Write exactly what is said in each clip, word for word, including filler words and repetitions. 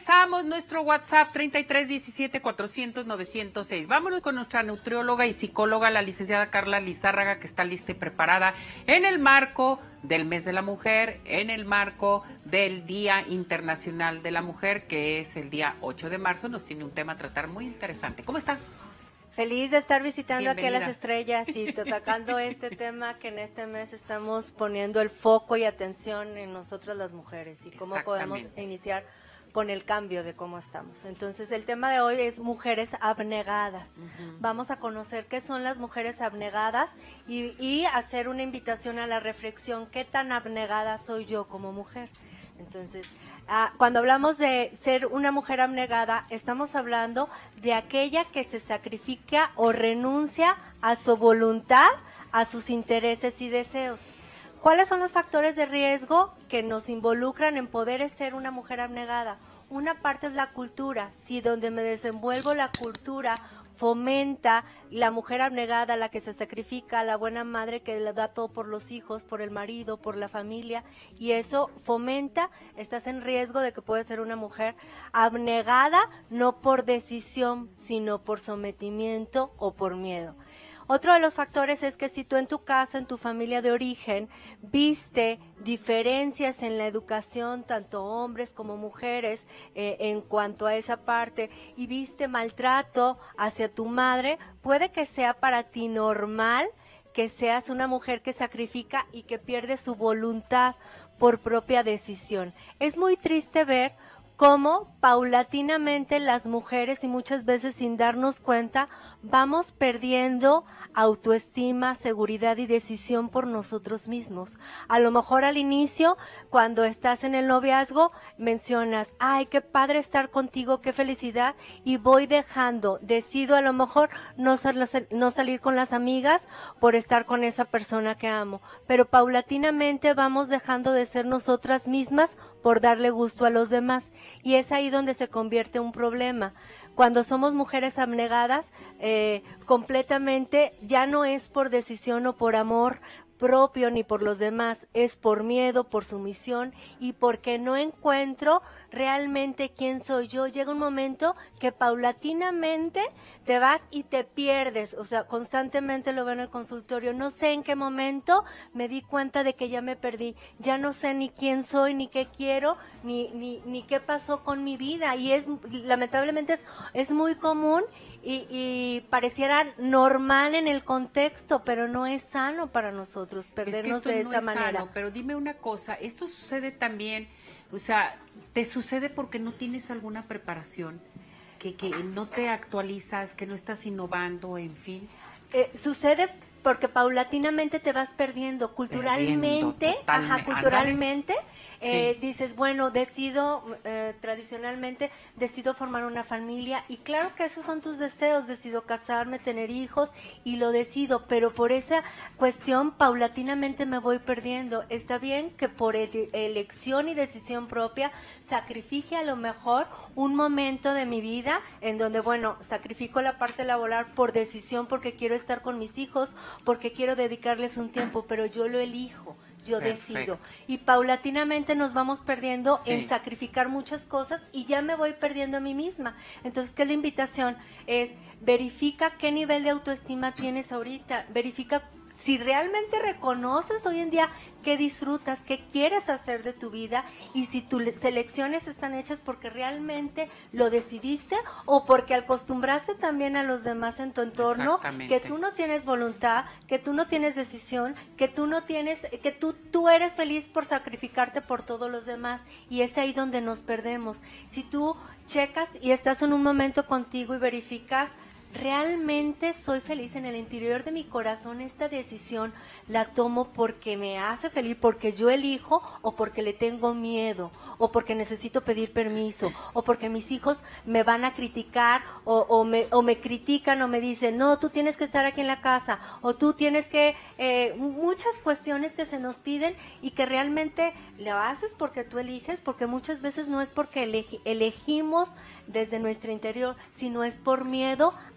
regresamos, nuestro WhatsApp treinta y tres diecisiete cuatrocientos novecientos seis. Vámonos con nuestra nutrióloga y psicóloga, la licenciada Carla Lizárraga, que está lista y preparada en el marco del Mes de la Mujer, en el marco del Día Internacional de la Mujer, que es el día ocho de marzo. Nos tiene un tema a tratar muy interesante. ¿Cómo está? Feliz de estar visitando aquí a Bienvenida. las estrellas y tocando este tema que en este mes estamos poniendo el foco y atención en nosotras las mujeres y cómo podemos iniciar con el cambio de cómo estamos. Entonces, el tema de hoy es mujeres abnegadas. Uh-huh. Vamos a conocer qué son las mujeres abnegadas y, y hacer una invitación a la reflexión. ¿Qué tan abnegada soy yo como mujer? Entonces, ah, cuando hablamos de ser una mujer abnegada, estamos hablando de aquella que se sacrifica o renuncia a su voluntad, a sus intereses y deseos. ¿Cuáles son los factores de riesgo que nos involucran en poder ser una mujer abnegada? Una parte es la cultura. Si donde me desenvuelvo la cultura fomenta la mujer abnegada, la que se sacrifica, la buena madre que le da todo por los hijos, por el marido, por la familia, y eso fomenta, estás en riesgo de que puedes ser una mujer abnegada, no por decisión, sino por sometimiento o por miedo. Otro de los factores es que si tú en tu casa, en tu familia de origen, viste diferencias en la educación, tanto hombres como mujeres, eh, en cuanto a esa parte, y viste maltrato hacia tu madre, puede que sea para ti normal que seas una mujer que sacrifica y que pierde su voluntad por propia decisión. Es muy triste ver cómo paulatinamente las mujeres, y muchas veces sin darnos cuenta, vamos perdiendo autoestima, seguridad y decisión por nosotros mismos. A lo mejor al inicio, cuando estás en el noviazgo, mencionas, ay, qué padre estar contigo, qué felicidad, y voy dejando, decido a lo mejor no, sal, no salir con las amigas por estar con esa persona que amo, pero paulatinamente vamos dejando de ser nosotras mismas por darle gusto a los demás, y es ahí donde se convierte un problema. Cuando somos mujeres abnegadas, eh, completamente ya no es por decisión o por amor propio ni por los demás, es por miedo, por sumisión y porque no encuentro realmente quién soy yo. Llega un momento que paulatinamente te vas y te pierdes, o sea, constantemente lo veo en el consultorio, no sé en qué momento me di cuenta de que ya me perdí, ya no sé ni quién soy, ni qué quiero, ni, ni, ni qué pasó con mi vida, y es, lamentablemente es, es muy común. Y, y pareciera normal en el contexto, pero no es sano para nosotros perdernos es que de no esa es manera. Sano, pero dime una cosa, esto sucede también, o sea, ¿te sucede porque no tienes alguna preparación? Que, que no te actualizas, que no estás innovando, en fin. Eh, sucede porque paulatinamente te vas perdiendo culturalmente, perdiendo, ajá, culturalmente. Eh, sí. Dices, bueno, decido, eh, tradicionalmente, decido formar una familia, y claro que esos son tus deseos, decido casarme, tener hijos, y lo decido, pero por esa cuestión paulatinamente me voy perdiendo. Está bien que por ele- elección y decisión propia sacrifique a lo mejor un momento de mi vida en donde, bueno, sacrifico la parte laboral por decisión, porque quiero estar con mis hijos, porque quiero dedicarles un tiempo, pero yo lo elijo. Yo Perfecto. decido. Y paulatinamente nos vamos perdiendo sí. en sacrificar muchas cosas, y ya me voy perdiendo a mí misma. Entonces, ¿qué es la invitación? Es verifica qué nivel de autoestima tienes ahorita, verifica si realmente reconoces hoy en día qué disfrutas, qué quieres hacer de tu vida, y si tus selecciones están hechas porque realmente lo decidiste o porque acostumbraste también a los demás en tu entorno, que tú no tienes voluntad, que tú no tienes decisión, que tú no tienes, que tú, tú eres feliz por sacrificarte por todos los demás, y es ahí donde nos perdemos. Si tú checas y estás en un momento contigo y verificas, realmente soy feliz en el interior de mi corazón, esta decisión la tomo porque me hace feliz, porque yo elijo, o porque le tengo miedo, o porque necesito pedir permiso, o porque mis hijos me van a criticar, o, o, me, o me critican o me dicen, no, tú tienes que estar aquí en la casa, o tú tienes que, eh, muchas cuestiones que se nos piden y que realmente lo haces porque tú eliges, porque muchas veces no es porque elegi- elegimos desde nuestro interior, sino es por miedo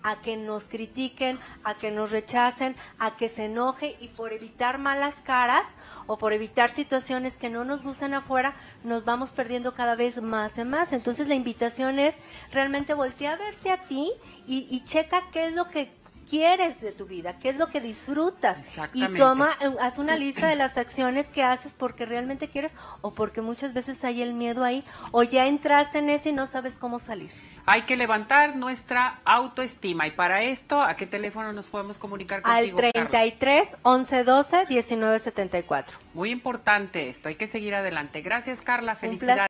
a que nos critiquen, a que nos rechacen, a que se enoje, y por evitar malas caras o por evitar situaciones que no nos gustan afuera, nos vamos perdiendo cada vez más y más. Entonces la invitación es realmente voltear a verte a ti y, y checa qué es lo que quieres de tu vida, qué es lo que disfrutas, y toma, haz una lista de las acciones que haces porque realmente quieres o porque muchas veces hay el miedo ahí, o ya entraste en eso y no sabes cómo salir. Hay que levantar nuestra autoestima, y para esto, ¿a qué teléfono nos podemos comunicar contigo, Al treinta y tres, once, doce, diecinueve, setenta y cuatro. Muy importante esto, hay que seguir adelante. Gracias, Carla, felicidades.